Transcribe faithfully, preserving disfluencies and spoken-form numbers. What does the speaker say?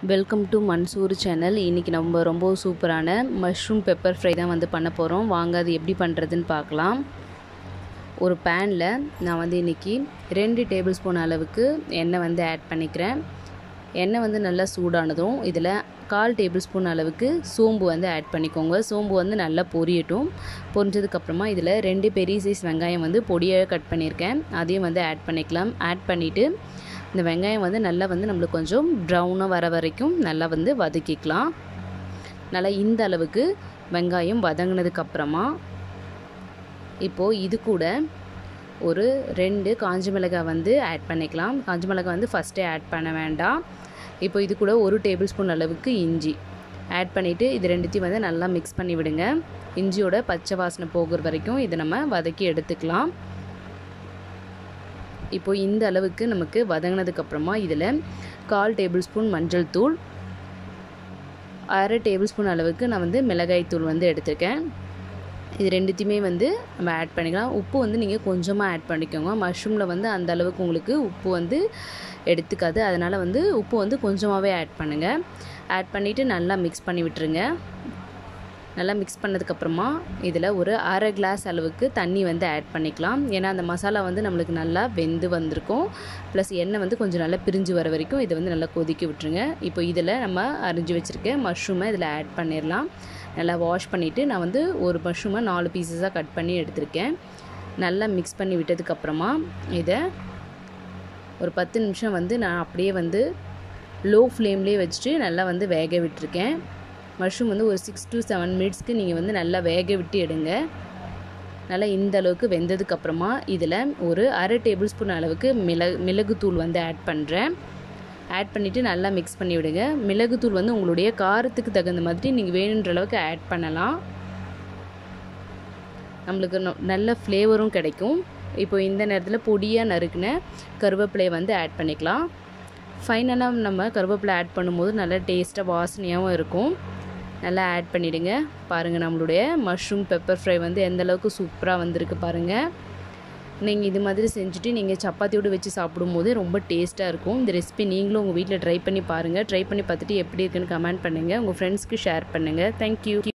Welcome to Mansoor channel. இன்றைக்கி நம்ம ரொம்ப சூப்பரான மஷ்ரூம் பெப்பர் ஃப்ரை தான் வந்து பண்ண போகிறோம். வாங்க அது எப்படி பண்ணுறதுன்னு பார்க்கலாம். ஒரு பேனில் நான் வந்து இன்றைக்கி ரெண்டு டேபிள் ஸ்பூன் அளவுக்கு எண்ணெய் வந்து ஆட் பண்ணிக்கிறேன். எண்ணெய் வந்து நல்லா சூடானதும் இதில் கால் டேபிள் ஸ்பூன் அளவுக்கு சோம்பு வந்து ஆட் பண்ணிக்கோங்க. சோம்பு வந்து நல்லா பொரியட்டும். பொரிஞ்சதுக்கப்புறமா இதில் ரெண்டு பெரிய சைஸ் வெங்காயம் வந்து பொடியாக கட் பண்ணியிருக்கேன், அதையும் வந்து ஆட் பண்ணிக்கலாம். ஆட் பண்ணிவிட்டு இந்த வெங்காயம் வந்து நல்லா வந்து நம்மளுக்கு கொஞ்சம் ப்ரௌனாக வர வரைக்கும் நல்லா வந்து வதக்கிக்கலாம். நல்லா இந்த அளவுக்கு வெங்காயம் வதங்கினதுக்கப்புறமா இப்போது இது கூட ஒரு ரெண்டு காஞ்ச மிளகாய் வந்து ஆட் பண்ணிக்கலாம். காஞ்ச மிளகாய் வந்து ஃபஸ்ட்டே ஆட் பண்ண வேண்டாம். இப்போ இது கூட ஒரு டேபிள் ஸ்பூன் அளவுக்கு இஞ்சி ஆட் பண்ணிவிட்டு இது ரெண்டுத்தையும் வந்து நல்லா மிக்ஸ் பண்ணி விடுங்க. இஞ்சியோட பச்சை வாசனை போகிற வரைக்கும் இதை நம்ம வதக்கி எடுத்துக்கலாம். இப்போது இந்த அளவுக்கு நமக்கு வதங்கினதுக்கப்புறமா இதில் கால் டேபிள் ஸ்பூன் மஞ்சள் தூள், அரை டேபிள் ஸ்பூன் அளவுக்கு நான் வந்து மிளகாய் தூள் வந்து எடுத்துருக்கேன். இது ரெண்டுத்தையுமே வந்து நம்ம ஆட் பண்ணிக்கலாம். உப்பு வந்து நீங்கள் கொஞ்சமாக ஆட் பண்ணிக்கோங்க. மஷ்ரூமில் வந்து அந்த அளவுக்கு உங்களுக்கு உப்பு வந்து எடுத்துக்காது, அதனால் வந்து உப்பு வந்து கொஞ்சமாகவே ஆட் பண்ணுங்கள். ஆட் பண்ணிவிட்டு நல்லா மிக்ஸ் பண்ணி விட்டுருங்க. நல்லா மிக்ஸ் பண்ணதுக்கப்புறமா இதில் ஒரு அரை கிளாஸ் அளவுக்கு தண்ணி வந்து ஆட் பண்ணிக்கலாம். ஏன்னா அந்த மசாலா வந்து நம்மளுக்கு நல்லா வெந்து வந்திருக்கும். ப்ளஸ் எண்ணெய் வந்து கொஞ்சம் நல்லா பிரிஞ்சு வர வரைக்கும் இதை வந்து நல்லா கொதிக்க விட்டுருங்க. இப்போ இதில் நம்ம அரிஞ்சு வச்சுருக்க மஷ்ரூமை இதில் ஆட் பண்ணிடலாம். நல்லா வாஷ் பண்ணிவிட்டு நான் வந்து ஒரு மஷ்ரூமை நாலு பீசஸாக கட் பண்ணி எடுத்திருக்கேன். நல்லா மிக்ஸ் பண்ணி விட்டதுக்கப்புறமா இதை ஒரு பத்து நிமிஷம் வந்து நான் அப்படியே வந்து லோ ஃப்ளேம்லேயே வச்சுட்டு நல்லா வந்து வேக விட்டுருக்கேன். மஷ்ரூம் வந்து ஒரு சிக்ஸ் டு செவன் மினிட்ஸ்க்கு நீங்கள் வந்து நல்லா வேக விட்டு எடுங்க. நல்லா இந்த அளவுக்கு வெந்ததுக்கப்புறமா இதில் ஒரு அரை டேபிள் ஸ்பூன் அளவுக்கு மிளகு மிளகுத்தூள் வந்து ஆட் பண்ணுறேன். ஆட் பண்ணிவிட்டு நல்லா மிக்ஸ் பண்ணி விடுங்க. மிளகுத்தூள் வந்து உங்களுடைய காரத்துக்கு தகுந்த மாதிரி நீங்கள் வேணுன்ற அளவுக்கு ஆட் பண்ணலாம். நம்மளுக்கு நல்ல ஃப்ளேவரும் கிடைக்கும். இப்போ இந்த நேரத்தில் பொடியாக நறுக்கின கருவேப்பிலையை வந்து ஆட் பண்ணிக்கலாம். ஃபைனலாக நம்ம கருவேப்பிலை ஆட் பண்ணும்போது நல்லா டேஸ்ட்டாக வாசனையாகவும் இருக்கும். நல்லா ஆட் பண்ணிவிடுங்க. பாருங்கள், நம்மளுடைய மஷ்ரூம் பெப்பர் ஃப்ரை வந்து எந்தளவுக்கு சூப்பராக வந்திருக்கு பாருங்கள். நீங்கள் இது மாதிரி செஞ்சுட்டு நீங்கள் சப்பாத்தியோடு வச்சு சாப்பிடும்போது ரொம்ப டேஸ்ட்டாக இருக்கும். இந்த ரெசிபி நீங்களும் உங்கள் வீட்டில் ட்ரை பண்ணி பாருங்கள். ட்ரை பண்ணி பார்த்துட்டு எப்படி இருக்குன்னு கமெண்ட் பண்ணுங்கள். உங்கள் ஃப்ரெண்ட்ஸ்க்கு ஷேர் பண்ணுங்கள். தேங்க்யூ.